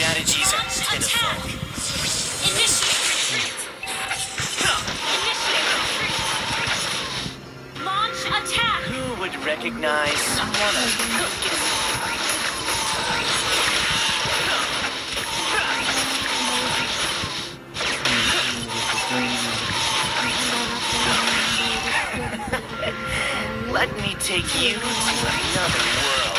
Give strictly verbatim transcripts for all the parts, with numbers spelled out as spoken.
strategies are pitiful. Initiate retreat. Initiate retreat. Launch attack. Who would recognize someone as weak as Let me take you to another world.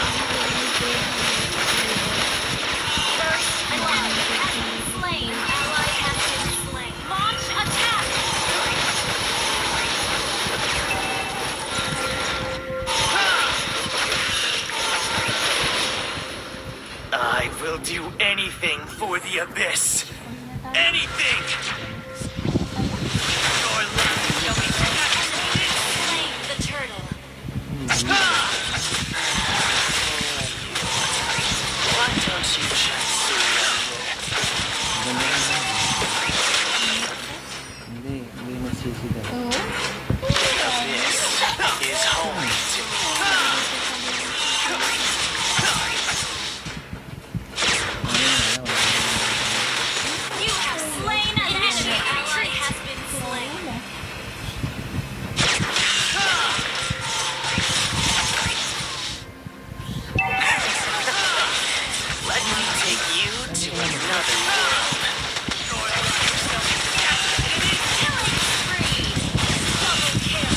First, an enemy has been slain. Ally has been slain. Launch attack. I will do anything for the Abyss. Anything! Your life shall be Slain the turtle. Why don't you just surrender? Hindi, hindi masisida. The Abyss is home to me. You have slain an enemy. Ally has been slain. Let me take you to another world. Killing spree. Double kill.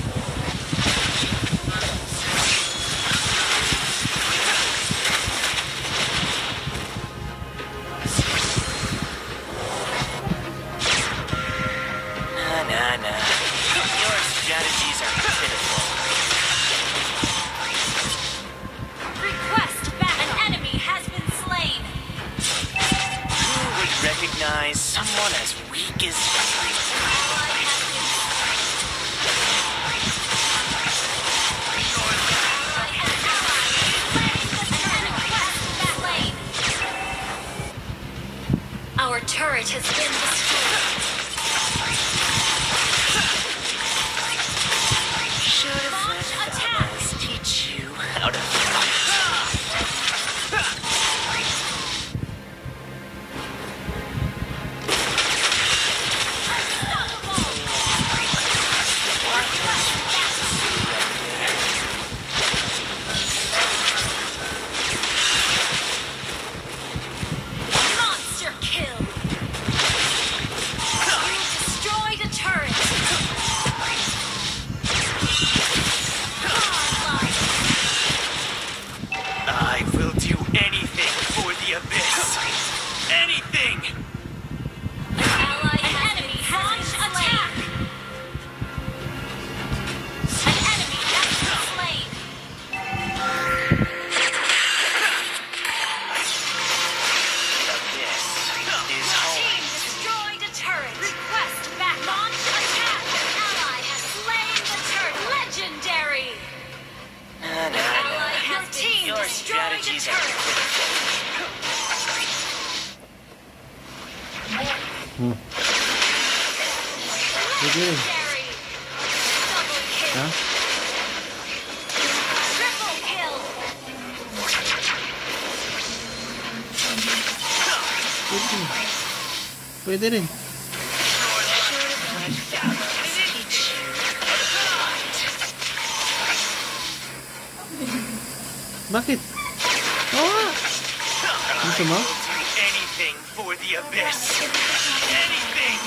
Nah, nah, nah. Your strategies are pitiful. Request back. An enemy has been slain. Who would recognize someone as weak as you? Ally has been slain. Our turret has been destroyed. Should have Launch let attack. fellas teach you how to fight. Monster kill. You destroyed a turret. Godlike. I will do anything for the Abyss. Anything! Ally an enemy launch attack. An enemy has been slain. Abyss is Team home. destroyed a turret. Request back. Launch attack. An ally has slain the turret. Legendary. Nah, nah, nah. Ally has team Your destroyed a strategies are turret. Sige. Legendary. Double kill. Ha? Triple kill. Pwede. Pwede rin. Bakit? Oo nga. Gusto mo? Do anything for the Abyss. Anything!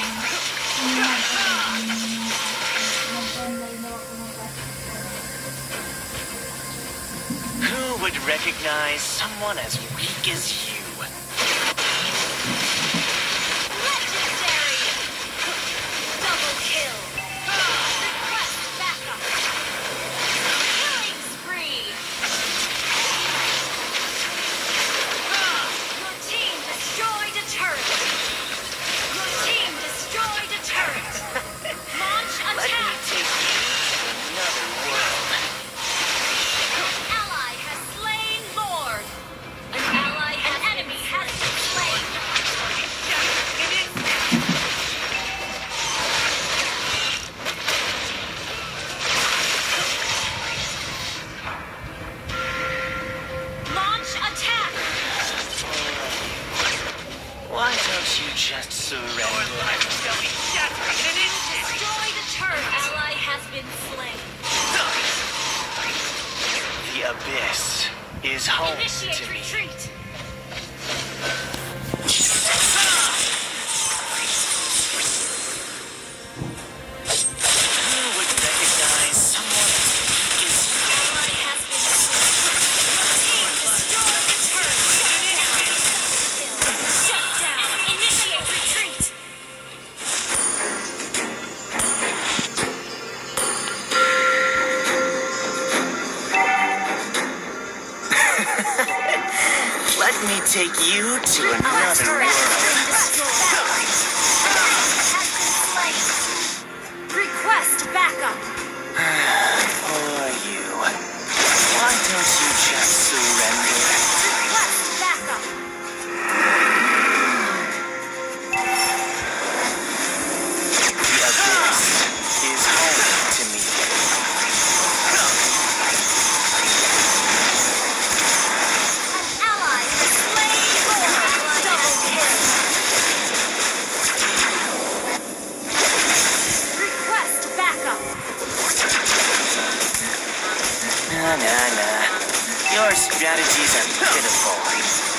Who would recognize someone as weak as you? Legendary. Double kill. Request backup. Killing spree. Your team destroyed a turret. Your team destroyed a turret. Launch Let me attack. take you to another world. Ally has slain Lord. An ally, an enemy been slain. The abyss is home Initiate to me. retreat. Who would recognize someone as weak as you? Ally has been slain. Destroy the turret. Shut down. Initiate retreat. Let me take you to Our another turret world. has been destroyed. Request backup. Poor you. Why don't you just surrender? Request backup. The abyss is home to me. An ally has slain Goron. Double kill. Request backup. Nah, nah, nah. Your strategies are pitiful.